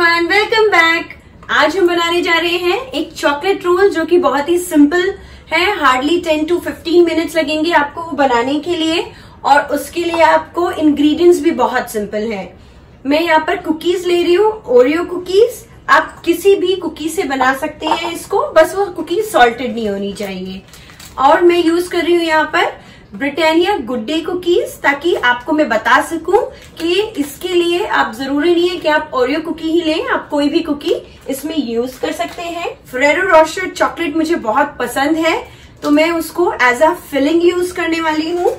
Everyone, welcome back. आज हम बनाने जा रहे हैं एक चॉकलेट रोल जो कि बहुत ही सिंपल है। हार्डली 10 to 15 मिनट्स लगेंगे आपको वो बनाने के लिए, और उसके लिए आपको इंग्रेडिएंट्स भी बहुत सिंपल है। मैं यहाँ पर कुकीज ले रही हूँ, ओरियो कुकीज। आप किसी भी कुकीज से बना सकते हैं इसको, बस वो कुकीज सॉल्टेड नहीं होनी चाहिए। और मैं यूज कर रही हूँ यहाँ पर ब्रिटानिया गुड डे कुकीज, ताकि आपको मैं बता सकूं कि इसके लिए आप जरूरी नहीं है कि आप ओरियो कुकी ही लें, आप कोई भी कुकी इसमें यूज कर सकते हैं। फेरेरो रोशर चॉकलेट मुझे बहुत पसंद है, तो मैं उसको एज अ फिलिंग यूज करने वाली हूँ।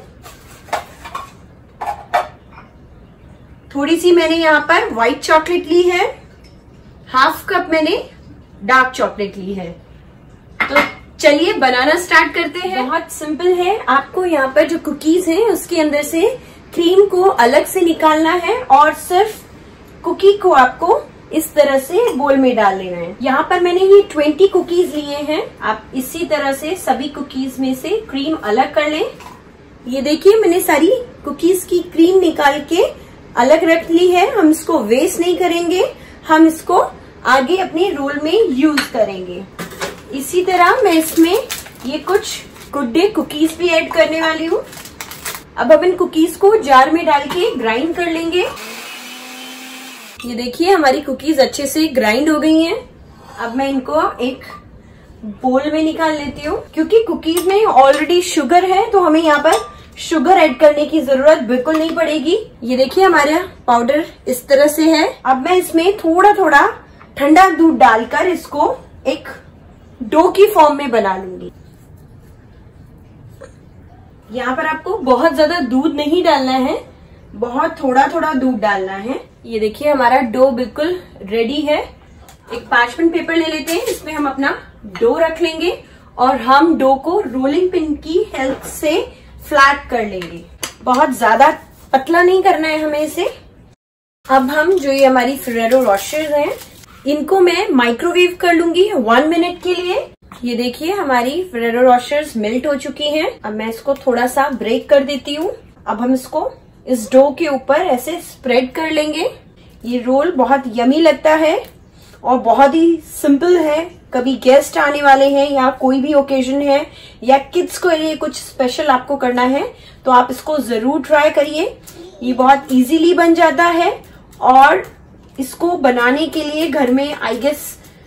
थोड़ी सी मैंने यहाँ पर व्हाइट चॉकलेट ली है, हाफ कप मैंने डार्क चॉकलेट ली है। तो चलिए बनाना स्टार्ट करते हैं। बहुत सिंपल है। आपको यहाँ पर जो कुकीज है उसके अंदर से क्रीम को अलग से निकालना है और सिर्फ कुकी को आपको इस तरह से बोल में डाल लेना है। यहाँ पर मैंने ये 20 कुकीज लिए हैं। आप इसी तरह से सभी कुकीज में से क्रीम अलग कर लें। ये देखिए, मैंने सारी कुकीज की क्रीम निकाल के अलग रख ली है। हम इसको वेस्ट नहीं करेंगे, हम इसको आगे अपने रोल में यूज करेंगे। इसी तरह मैं इसमें ये कुछ गुड डे कुकीज भी ऐड करने वाली हूँ। अब हम इन कुकीज को जार में डाल के ग्राइंड कर लेंगे। ये देखिए, हमारी कुकीज अच्छे से ग्राइंड हो गई हैं। अब मैं इनको एक बोल में निकाल लेती हूँ। क्योंकि कुकीज में ऑलरेडी शुगर है, तो हमें यहाँ पर शुगर ऐड करने की जरूरत बिल्कुल नहीं पड़ेगी। ये देखिए, हमारा पाउडर इस तरह से है। अब मैं इसमें थोड़ा थोड़ा ठंडा दूध डालकर इसको एक डो की फॉर्म में बना लूंगी। यहाँ पर आपको बहुत ज्यादा दूध नहीं डालना है, बहुत थोड़ा थोड़ा दूध डालना है। ये देखिए, हमारा डो बिल्कुल रेडी है। एक पार्चमेंट पेपर ले लेते हैं, इसमें हम अपना डो रख लेंगे और हम डो को रोलिंग पिन की हेल्प से फ्लैट कर लेंगे। बहुत ज्यादा पतला नहीं करना है हमें इसे। अब हम जो ये हमारी फेरेरो रोशर्स हैं, इनको मैं माइक्रोवेव कर लूंगी 1 मिनट के लिए। ये देखिए, हमारी फेरेरो रोशर्स मेल्ट हो चुकी हैं। अब मैं इसको थोड़ा सा ब्रेक कर देती हूँ। अब हम इसको इस डो के ऊपर ऐसे स्प्रेड कर लेंगे। ये रोल बहुत यमी लगता है और बहुत ही सिंपल है। कभी गेस्ट आने वाले हैं या कोई भी ओकेजन है या किड्स को लिए कुछ स्पेशल आपको करना है, तो आप इसको जरूर ट्राई करिए। ये बहुत इजीली बन जाता है और इसको बनाने के लिए घर में आई गेस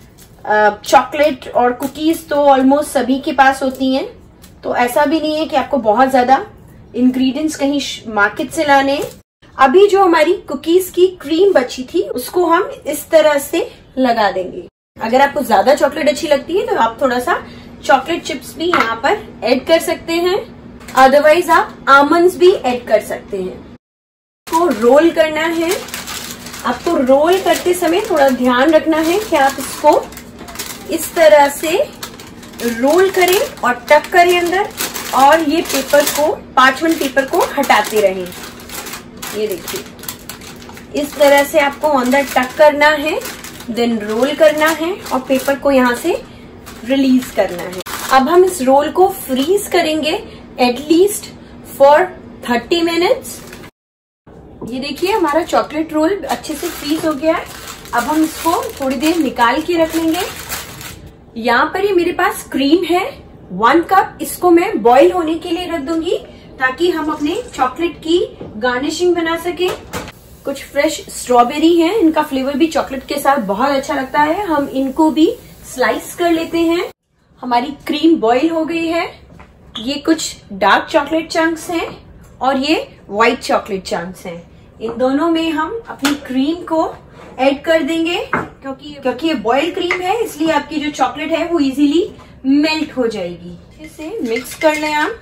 चॉकलेट और कुकीज तो ऑलमोस्ट सभी के पास होती हैं, तो ऐसा भी नहीं है कि आपको बहुत ज्यादा इंग्रेडिएंट्स कहीं मार्केट से लाने हैं। अभी जो हमारी कुकीज की क्रीम बची थी उसको हम इस तरह से लगा देंगे। अगर आपको ज्यादा चॉकलेट अच्छी लगती है तो आप थोड़ा सा चॉकलेट चिप्स भी यहाँ पर ऐड कर सकते हैं, अदरवाइज आप आमंड्स भी ऐड कर सकते हैं। इसको रोल करना है। आपको रोल करते समय थोड़ा ध्यान रखना है कि आप इसको इस तरह से रोल करें और टक करें अंदर, और ये पेपर को, पार्चमेंट पेपर को हटाते रहें। ये देखिए, इस तरह से आपको अंदर टक करना है, देन रोल करना है और पेपर को यहाँ से रिलीज करना है। अब हम इस रोल को फ्रीज करेंगे एटलीस्ट फॉर 30 मिनट्स। ये देखिए, हमारा चॉकलेट रोल अच्छे से फ्रीज हो गया है। अब हम इसको थोड़ी देर निकाल के रख लेंगे। यहाँ पर ये मेरे पास क्रीम है 1 कप, इसको मैं बॉईल होने के लिए रख दूंगी ताकि हम अपने चॉकलेट की गार्निशिंग बना सके। कुछ फ्रेश स्ट्रॉबेरी है, इनका फ्लेवर भी चॉकलेट के साथ बहुत अच्छा लगता है। हम इनको भी स्लाइस कर लेते हैं। हमारी क्रीम बॉईल हो गई है। ये कुछ डार्क चॉकलेट चंक्स हैं और ये व्हाइट चॉकलेट चंक्स हैं। इन दोनों में हम अपनी क्रीम को ऐड कर देंगे। क्योंकि ये बॉइल्ड क्रीम है, इसलिए आपकी जो चॉकलेट है वो इजीली मेल्ट हो जाएगी। इसे मिक्स कर लें आप।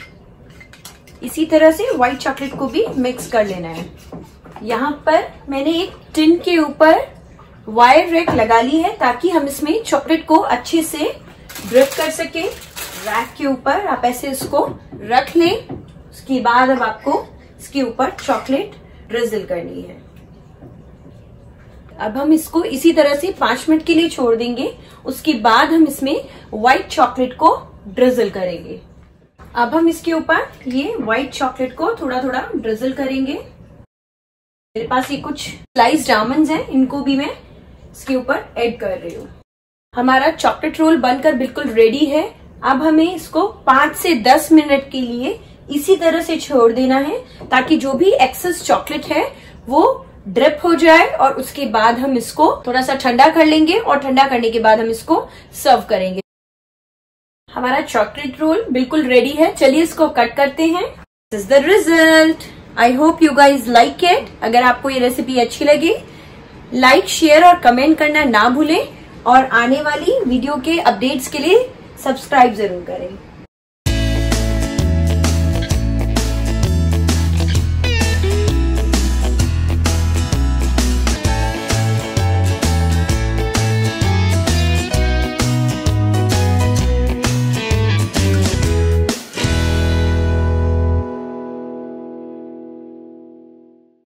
इसी तरह से व्हाइट चॉकलेट को भी मिक्स कर लेना है। यहाँ पर मैंने एक टिन के ऊपर वायर रैक लगा ली है ताकि हम इसमें चॉकलेट को अच्छे से ड्रिप कर सके। रैक के ऊपर आप ऐसे इसको रख लें। उसके बाद अब आपको इसके ऊपर चॉकलेट ड्रिजल करनी है। अब हम इसको इसी तरह से 5 मिनट के लिए छोड़ देंगे। उसके बाद हम इसमें व्हाइट चॉकलेट को ड्रिजल करेंगे। अब हम इसके ऊपर ये व्हाइट चॉकलेट को थोड़ा थोड़ा ड्रिजल करेंगे। मेरे पास ये कुछ स्लाइस्ड आमंड्स हैं, इनको भी मैं इसके ऊपर ऐड कर रही हूँ। हमारा चॉकलेट रोल बनकर बिल्कुल रेडी है। अब हमें इसको 5 से 10 मिनट के लिए इसी तरह से छोड़ देना है ताकि जो भी एक्सेस चॉकलेट है वो ड्रिप हो जाए, और उसके बाद हम इसको थोड़ा सा ठंडा कर लेंगे और ठंडा करने के बाद हम इसको सर्व करेंगे। हमारा चॉकलेट रोल बिल्कुल रेडी है। चलिए इसको कट करते हैं। This is the result. I hope you guys like it. अगर आपको ये रेसिपी अच्छी लगी, लाइक, शेयर और कमेंट करना ना भूलें, और आने वाली वीडियो के अपडेट्स के लिए सब्सक्राइब जरूर करें।